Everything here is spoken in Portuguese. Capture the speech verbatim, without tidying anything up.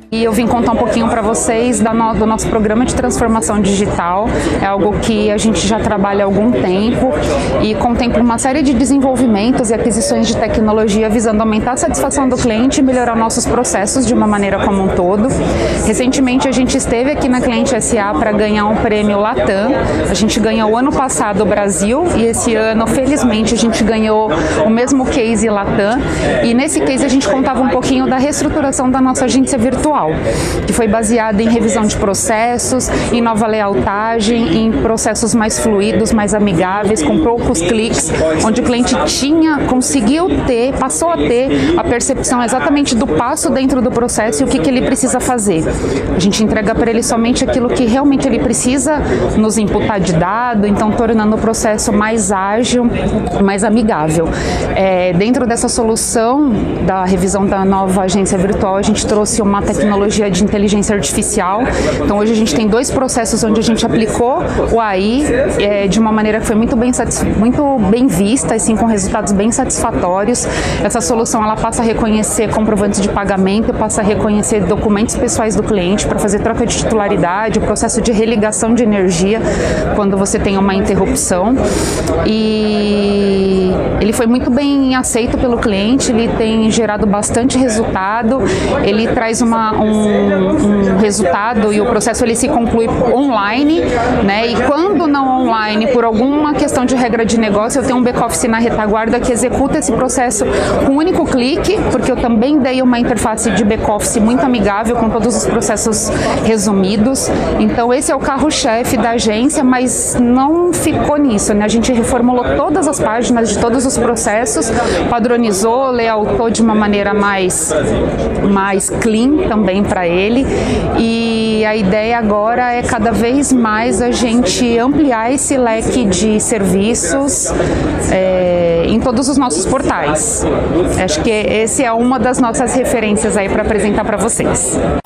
E eu vim contar um pouquinho para vocês da no, do nosso programa de transformação digital. É algo que a gente já trabalha há algum tempo e contempla uma série de desenvolvimentos e aquisições de tecnologia visando aumentar a satisfação do cliente e melhorar nossos processos de uma maneira como um todo. Recentemente a gente esteve aqui na Cliente S A para ganhar um prêmio Latam. A gente ganhou ano passado o Brasil e esse ano, felizmente, a gente ganhou o mesmo case Latam. E nesse case a gente contava um pouquinho da reestruturação da nossa agência virtual, que foi baseada em revisão de processos, em nova lealtagem, em processos mais fluidos, mais amigáveis, com poucos cliques, onde o cliente tinha, conseguiu ter, passou a ter a percepção exatamente do passo dentro do processo e o que, que ele precisa fazer. A gente entrega para ele somente aquilo que realmente ele precisa nos imputar de dado, então tornando o processo mais ágil, mais amigável. É, dentro dessa solução da revisão da nova agência virtual, a gente trouxe uma tecnologia tecnologia de inteligência artificial. Então hoje a gente tem dois processos onde a gente aplicou o A I é, de uma maneira que foi muito bem, muito bem vista, assim, com resultados bem satisfatórios. Essa solução ela passa a reconhecer comprovantes de pagamento, passa a reconhecer documentos pessoais do cliente para fazer troca de titularidade, o processo de religação de energia quando você tem uma interrupção. E ele foi muito bem aceito pelo cliente, ele tem gerado bastante resultado, ele traz uma Um, um resultado e o processo ele se conclui online, né? E quando não online, por alguma questão de regra de negócio, eu tenho um back-office na retaguarda que executa esse processo com um único clique, porque eu também dei uma interface de back-office muito amigável com todos os processos resumidos. Então esse é o carro-chefe da agência, mas não ficou nisso, né? A gente reformulou todas as páginas de todos os processos, padronizou, layoutou de uma maneira mais, mais clean também para ele, e a ideia agora é cada vez mais a gente ampliar esse leque de serviços é, em todos os nossos portais. Acho que esse é uma das nossas referências aí para apresentar para vocês.